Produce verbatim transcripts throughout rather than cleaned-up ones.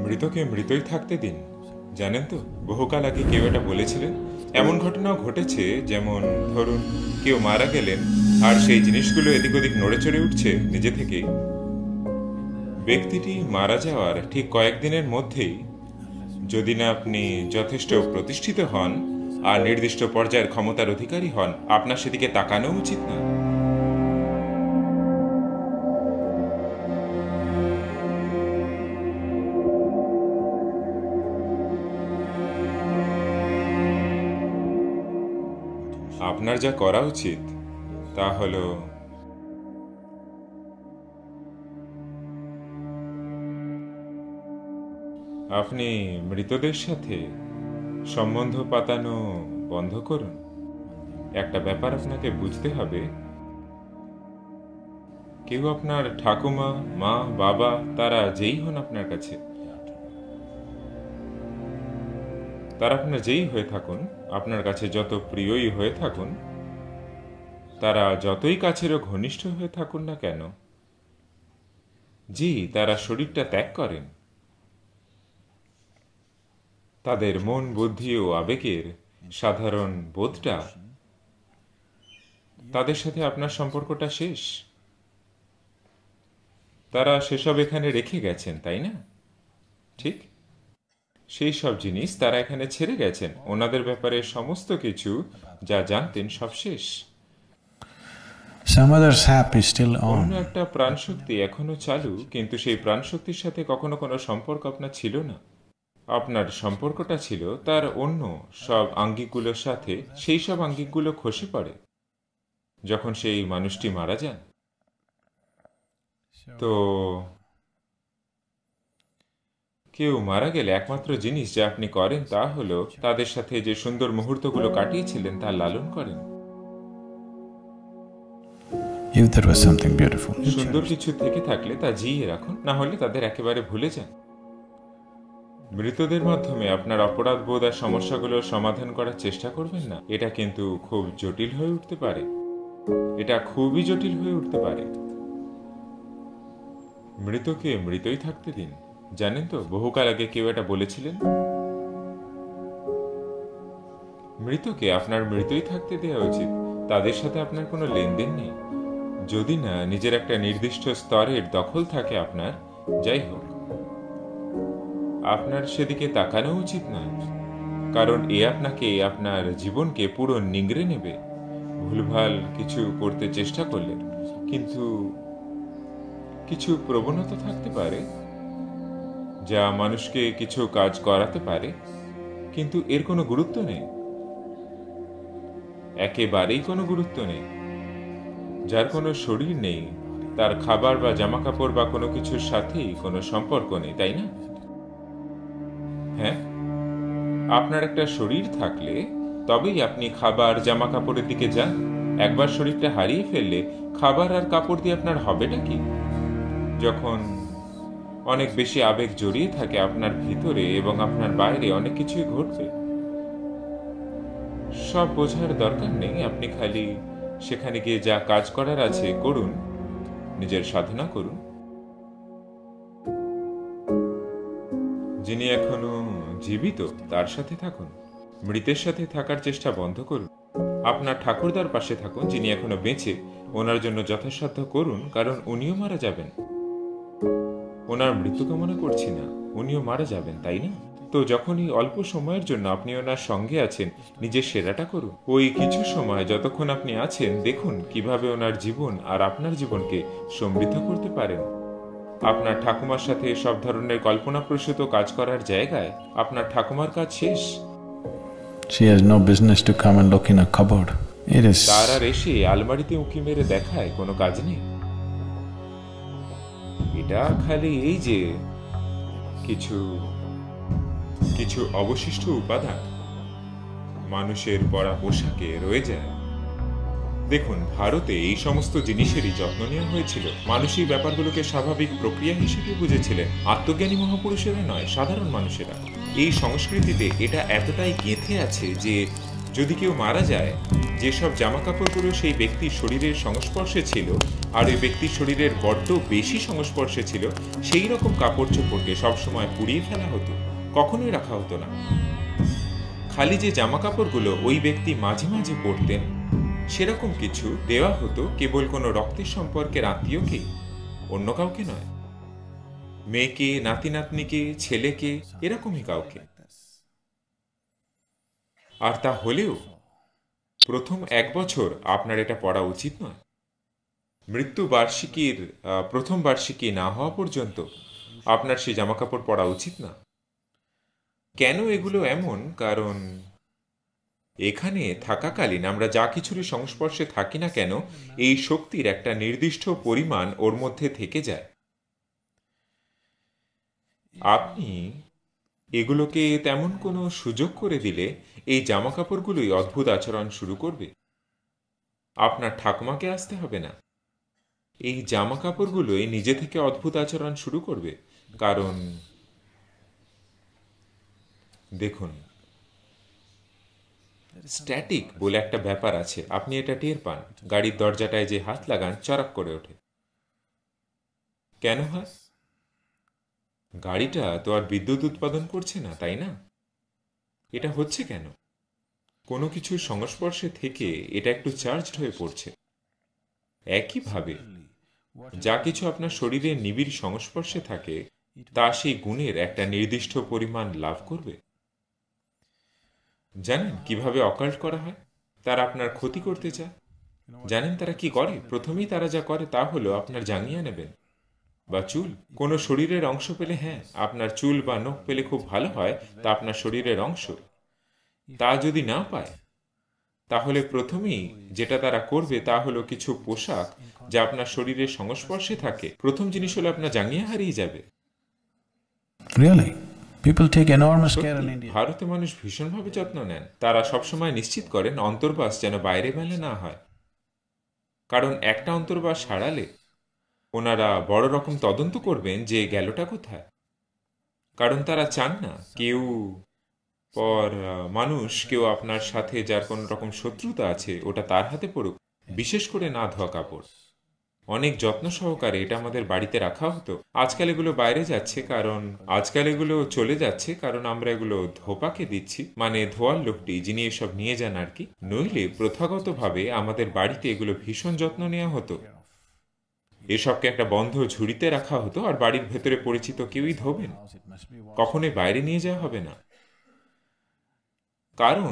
মৃতকে মৃতই থাকতে দিন। জানেন তো, বহুকাল আগে কেউ এটা বলেছিলেন। এমন ঘটনাও ঘটেছে, যেমন ধরুন কেউ মারা গেলেন আর সেই জিনিসগুলো এদিক ওদিক নড়ে চড়ে উঠছে নিজে থেকেই। ব্যক্তিটি মারা যাওয়ার ঠিক কয়েকদিনের মধ্যেই যদি না আপনি যথেষ্ট প্রতিষ্ঠিত হন আর নির্দিষ্ট পর্যায়ের ক্ষমতার অধিকারী হন, আপনার সেদিকে তাকানো উচিত না। আপনার যা করা উচিত তা হল আপনি মৃতদের সাথে সম্বন্ধ পাতানো বন্ধ করুন। একটা ব্যাপার আপনাকে বুঝতে হবে, কেউ আপনার ঠাকুমা, মা, বাবা, তারা যেই হন আপনার কাছে, তারা আপনার যেই হয়ে থাকুন, আপনার কাছে যত প্রিয়ই হয়ে থাকুন, তারা যতই কাছের ও ঘনিষ্ঠ হয়ে থাকুন না কেন, জি তারা শরীরটা ত্যাগ করেন। তাদের মন, বুদ্ধি ও আবেগের সাধারণ বোধটা, তাদের সাথে আপনার সম্পর্কটা শেষ। তারা সেসব এখানে রেখে গেছেন, তাই না? ঠিক সেই সব জিনিস তারা এখানে ছেড়ে গেছেন। ওনাদের ব্যাপারে সমস্ত কিছু যা জানতেন সব শেষ। অন্য একটা প্রাণশক্তি এখনো চালু, কিন্তু সেই প্রাণশক্তির সাথে কখনো কোনো সম্পর্ক আপনার ছিল না। আপনার সম্পর্কটা ছিল তার অন্য সব আঙ্গিকগুলোর সাথে। সেই সব আঙ্গিকগুলো খসে পড়ে যখন সেই মানুষটি মারা যান। তো কেউ মারা গেলে একমাত্র জিনিস যা আপনি করেন তা হলো তাদের সাথে যে সুন্দর মুহূর্তগুলো কাটিয়েছিলেন তা লালন করেন। সুন্দর কিছু থেকে থাকলে তা জিয়ে রাখুন, না হলে তাদের একেবারে ভুলে যান। মৃতদের মাধ্যমে আপনার অপরাধ বোধ আর সমস্যাগুলোর সমাধান করার চেষ্টা করবেন না। এটা কিন্তু খুব জটিল হয়ে উঠতে পারে। এটা খুবই জটিল হয়ে উঠতে পারে। মৃতকে মৃতই থাকতে দিন। জানেন তো, বহুকাল আগে কেউ এটা বলেছিলেন। মৃতকে আপনার মৃতই থাকতে দেওয়া উচিত। তাদের সাথে আপনার কোনো লেনদেন নেই, যদি না নিজের একটা নির্দিষ্ট স্তরের দখল থাকে আপনার। যাই হোক, আপনার সেদিকে তাকানো উচিত নয়, কারণ এ আপনাকে আপনার জীবনকে পুরো নিংড়ে নেবে। ভুলভাল কিছু করতে চেষ্টা করলে, কিন্তু কিছু প্রবণতা থাকতে পারে যা মানুষকে কিছু কাজ করাতে পারে, কিন্তু এর কোনো গুরুত্ব নেই, একেবারেই কোনো গুরুত্ব নেই। যার কোনো শরীর নেই, তার খাবার বা জামা কাপড় বা কোনো কিছুর সাথেই কোনো সম্পর্ক নেই, তাই না? হ্যাঁ, আপনার একটা শরীর থাকলে তবেই আপনি খাবার, জামা কাপড়ের দিকে যান। একবার শরীরটা হারিয়ে ফেললে খাবার আর কাপড় দিয়ে আপনার হবেটা কি? যখন অনেক বেশি আবেগ জড়িয়ে থাকে আপনার ভিতরে এবং আপনার বাইরে, অনেক কিছুই ঘটবে। সব বোঝার দরকার নেই, আপনি খালি সেখানে গিয়ে যা কাজ করার আছে করুন, নিজের সাধনা করুন। যিনি এখনো জীবিত তার সাথে থাকুন, মৃতের সাথে থাকার চেষ্টা বন্ধ করুন। আপনার ঠাকুরদার পাশে থাকুন, যিনি এখনো বেঁচে। ওনার জন্য যথাসাধ্য করুন, কারণ উনিও মারা যাবেন। ওনার মৃত্যু কামনা করছি না, উনিও মারা যাবেন, তাই না? তো যখনই অল্প সময়ের জন্য আপনি ওনার সঙ্গে আছেন, নিজের সেরাটা করুন। ওই কিছু সময় যতক্ষণ আপনি আছেন, দেখুন কিভাবে ওনার জীবন আর আপনার জীবনকে সমৃদ্ধ করতে পারেন। আপনার ঠাকুমার সাথে সব ধরনের কল্পনাপ্রসূত কাজ করার জায়গায় আপনার ঠাকুমার কাজ শেষ। She has no business to come and look in a cupboard. It is. তার আর এসে আলমারিতে উঁকি মেরে দেখায় কোনো কাজ নেই। এটা খালি এই যে কিছু কিছু অবশিষ্ট উপাদান মানুষের পরা পোশাকে রয়ে যায়। দেখুন, ভারতে এই সমস্ত জিনিসেরই যত্ন নেওয়া হয়েছিল। মানুষ এই ব্যাপারগুলোকে স্বাভাবিক প্রক্রিয়া হিসেবে বুঝেছিলেন। আত্মজ্ঞানী মহাপুরুষেরা নয়, সাধারণ মানুষেরা। এই সংস্কৃতিতে এটা এতটাই গেঁথে আছে যে যদি কেউ মারা যায় যেসব জামা কাপড়গুলো সেই ব্যক্তির শরীরের সংস্পর্শে ছিল আর ওই ব্যক্তির শরীরের বড্ড বেশি সংস্পর্শে ছিল, সেই রকম কাপড় চোপড়কে সবসময় পুড়িয়ে ফেলা হতো, কখনোই রাখা হতো না। খালি যে জামা কাপড়গুলো ওই ব্যক্তি মাঝে মাঝে পরতেন, সেরকম কিছু দেওয়া হতো কেবল কোনো রক্তের সম্পর্কের আত্মীয়কে, অন্য কাউকে নয়। মেয়েকে, নাতি নাতনিকে, ছেলেকে, এরকমই কাউকে। আর তা হলেও প্রথম এক বছর আপনার এটা পড়া উচিত নয়। মৃত্যু বার্ষিকীর প্রথম বার্ষিকী না হওয়া পর্যন্ত আপনার সেই জামাকাপড় পরা উচিত না। কেন এগুলো এমন? কারণ এখানে থাকাকালীন আমরা যা কিছুরই সংস্পর্শে থাকি না কেন, এই শক্তির একটা নির্দিষ্ট পরিমাণ ওর মধ্যে থেকে যায়। আপনি এগুলোকে তেমন কোনো সুযোগ করে দিলে এই জামা কাপড়গুলোই অদ্ভুত আচরণ শুরু করবে। আপনার ঠাকুমাকে আসতে হবে না, এই জামা কাপড়গুলোই নিজে থেকে অদ্ভুত আচরণ শুরু করবে। কারণ দেখুন, স্ট্যাটিক বলে একটা ব্যাপার আছে, আপনি এটা টের পান। গাড়ির দরজাটায় যে হাত লাগান, চড়াক করে ওঠে। কেন হয়? গাড়িটা তো আর বিদ্যুৎ উৎপাদন করছে না, তাই না? এটা হচ্ছে কেন? কোনো কিছুর সংস্পর্শে থেকে এটা একটু চার্জড হয়ে পড়ছে। একইভাবে যা কিছু আপনার শরীরের নিবিড় সংস্পর্শে থাকে, তা সেই গুণের একটা নির্দিষ্ট পরিমাণ লাভ করবে। জানেন কিভাবে অকাল্ট করা হয়? তারা আপনার ক্ষতি করতে চায়। জানেন তারা কি করে? প্রথমেই তারা যা করে তা হলো আপনার জাঙ্গিয়া নেবেন বা চুল। কোনো শরীরের অংশ পেলে, হ্যাঁ, আপনার চুল বা নখ পেলে খুব ভালো হয়, তা আপনার শরীরের অংশ। তা যদি না পায়, তাহলে প্রথমেই যেটা তারা করবে তা হলো কিছু পোশাক যা আপনার শরীরের সংস্পর্শে থাকে। প্রথম জিনিস হলো আপনার জাঙ্গিয়া হারিয়ে যাবে। Really? People take enormous care in India. ভারতে মানুষ ভীষণভাবে যত্ন নেন। তারা সবসময় নিশ্চিত করেন অন্তর্বাস যেন বাইরে মেলে না হয়। কারণ একটা অন্তর্বাস হারালে ওনারা বড় রকম তদন্ত করবেন যে গেলটা কোথায়। কারণ তারা চান না কেউ পর মানুষ, কেউ আপনার সাথে যার কোন রকম শত্রুতা আছে, ওটা তার হাতে পড়ুক। বিশেষ করে না ধোয়া কাপড় অনেক যত্ন সহকারে এটা আমাদের বাড়িতে রাখা হতো। আজকাল এগুলো বাইরে যাচ্ছে, কারণ আজকাল এগুলো চলে যাচ্ছে কারণ আমরা এগুলো ধোপাকে দিচ্ছি, মানে ধোয়ার লোকটি যিনি এসব নিয়ে যান আর কি। নইলে প্রথাগতভাবে আমাদের বাড়িতে এগুলো ভীষণ যত্ন নেওয়া হতো। এসবকে একটা বন্ধ ঝুড়িতে রাখা হতো, আর বাড়ির ভেতরে পরিচিত কেউই ধোবেন, কখনোই বাইরে নিয়ে যাওয়া হবে না। কারণ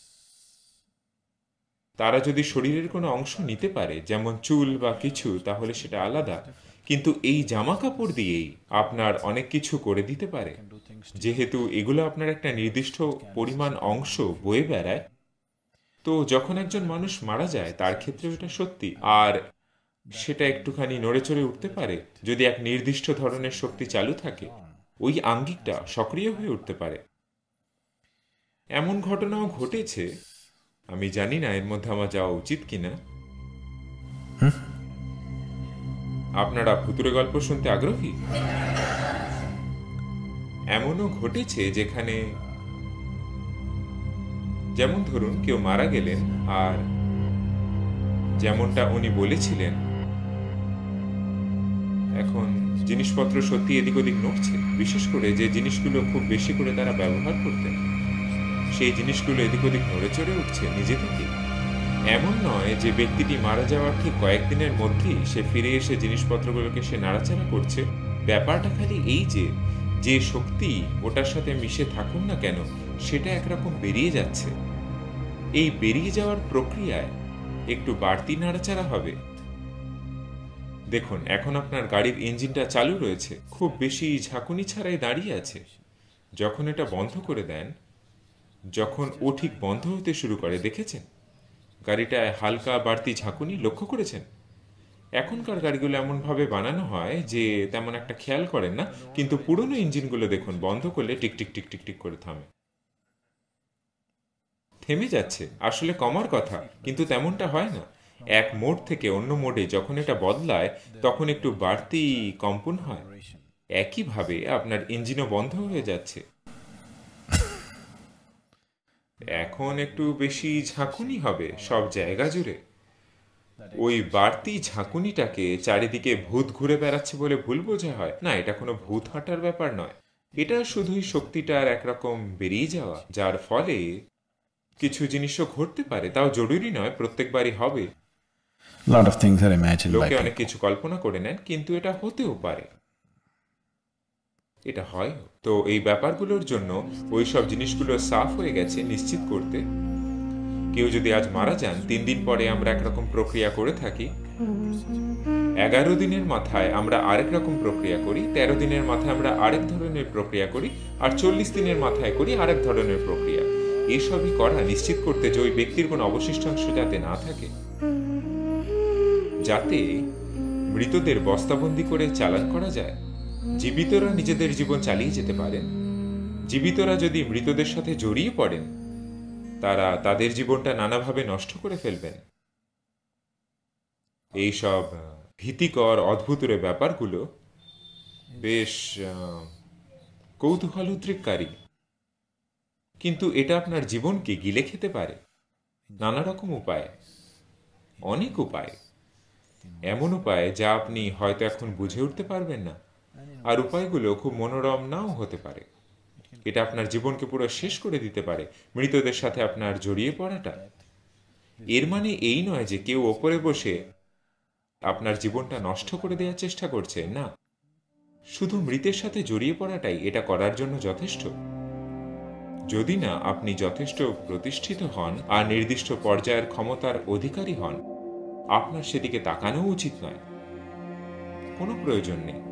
তারা যদি শরীরের কোনো অংশ নিতে পারে, যেমন চুল বা কিছু, তাহলে সেটা আলাদা। কিন্তু এই জামা কাপড় দিয়েই আপনার অনেক কিছু করে দিতে পারে, যেহেতু এগুলো আপনার একটা নির্দিষ্ট পরিমাণ অংশ বয়ে বেড়ায়। তো যখন একজন মানুষ মারা যায়, তার ক্ষেত্রে এটা সত্যি। আর সেটা একটুখানি নড়ে চড়ে উঠতে পারে যদি এক নির্দিষ্ট ধরনের শক্তি চালু থাকে। ওই আঙ্গিকটা সক্রিয় হয়ে উঠতে পারে। এমন ঘটনাও ঘটেছে, আমি জানি না এর মধ্যে আমার যাওয়া উচিত কিনা। আপনারা ভুতুরে গল্প শুনতে আগ্রহী? এমনও ঘটেছে যেখানে, যেমন ধরুন কেউ মারা গেলেন, আর যেমনটা উনি বলেছিলেন, এখন জিনিসপত্র সত্যি এদিক ওদিক নড়ছে। বিশেষ করে যে জিনিসগুলো খুব বেশি করে তারা ব্যবহার করতেন, সেই জিনিসগুলো এদিক ওদিক নড়ে চড়ে উঠছে নিজে থেকে। এমন নয় যে ব্যক্তিটি মারা যাওয়ার ঠিক কয়েকদিনের মধ্যেই সে ফিরে এসে জিনিসপত্রগুলোকে সে নাড়াচাড়া করছে। ব্যাপারটা খালি এই যে যে শক্তি ওটার সাথে মিশে থাকুন না কেন, সেটা একরকম বেরিয়ে যাচ্ছে। এই বেরিয়ে যাওয়ার প্রক্রিয়ায় একটু বাড়তি নাড়াচাড়া হবে। দেখুন, এখন আপনার গাড়ির ইঞ্জিনটা চালু রয়েছে, খুব বেশি ঝাঁকুনি ছাড়াই দাঁড়িয়ে আছে। যখন এটা বন্ধ করে দেন, যখন ও ঠিক বন্ধ হতে শুরু করে, দেখেছেন গাড়িটায় হালকা বাড়তি ঝাঁকুনি লক্ষ্য করেছেন? এখনকার গাড়িগুলো এমনভাবে বানানো হয় যে তেমন একটা খেয়াল করেন না, কিন্তু পুরনো ইঞ্জিনগুলো দেখুন বন্ধ করলে টিক টিক টিক টিক টিক করে থামে। থেমে যাচ্ছে, আসলে কমার কথা, কিন্তু তেমনটা হয় না। এক মোড থেকে অন্য মোডে যখন এটা বদলায়, তখন একটু বাড়তি কম্পন হয়। একইভাবে আপনার ইঞ্জিনও বন্ধ হয়ে যাচ্ছে। এখন একটু বেশি ঝাঁকুনি হবে সব জায়গা জুড়ে। ওই বাড়তি ঝাঁকুনিটাকে চারিদিকে ভূত ঘুরে বেড়াচ্ছে বলে ভুল বোঝা হয় না। এটা কোনো ভূত হাঁটার ব্যাপার নয়, এটা শুধুই শক্তিটার একরকম বেরিয়ে যাওয়া, যার ফলে কিছু জিনিসও ঘটতে পারে। তাও জরুরি নয় প্রত্যেকবারই হবে। lot of things are imagined by লোকে অনেক people. কিছু কল্পনা করে নেন, কিন্তু এটা হতেও পারে, এটা হয়। তো এই ব্যাপারগুলোর জন্য ওই সব জিনিসগুলো সাফ হয়ে গেছে নিশ্চিত করতে। কেউ যদি আজ মারা যান, তিন দিন পরে আমরা একরকম প্রক্রিয়া করে থাকি, এগারো দিনের মাথায় আমরা আরেক রকম প্রক্রিয়া করি, তেরো দিনের মাথায় আমরা আরেক ধরনের প্রক্রিয়া করি, আর চল্লিশ দিনের মাথায় করি আরেক ধরনের প্রক্রিয়া। এসবই করা নিশ্চিত করতে যে ওই ব্যক্তির কোনো অবশিষ্টাংশ যাতে না থাকে, যাতে মৃতদের বস্তাবন্দি করে চালান করা যায়, জীবিতরা নিজেদের জীবন চালিয়ে যেতে পারেন। জীবিতরা যদি মৃতদের সাথে জড়িয়ে পড়েন, তারা তাদের জীবনটা নানাভাবে নষ্ট করে ফেলবেন। এইসব ভীতিকর অদ্ভুতরে ব্যাপারগুলো বেশ কৌতূহল উদ্রেককারী, কিন্তু এটা আপনার জীবনকে গিলে খেতে পারে নানা রকম উপায়ে, অনেক উপায়, এমন উপায় যা আপনি হয়তো এখন বুঝে উঠতে পারবেন না, আর উপায়গুলো খুব মনোরম নাও হতে পারে। এটা আপনার জীবনকে পুরো শেষ করে দিতে পারে, মৃতদের সাথে আপনার জড়িয়ে পড়াটা। এর মানে এই নয় যে কেউ ওপরে বসে আপনার জীবনটা নষ্ট করে দেওয়ার চেষ্টা করছে, না। শুধু মৃতের সাথে জড়িয়ে পড়াটাই এটা করার জন্য যথেষ্ট। যদি না আপনি যথেষ্ট প্রতিষ্ঠিত হন আর নির্দিষ্ট পর্যায়ের ক্ষমতার অধিকারী হন, আপনার সেদিকে তাকানো উচিত নয়, কোনো প্রয়োজন নেই।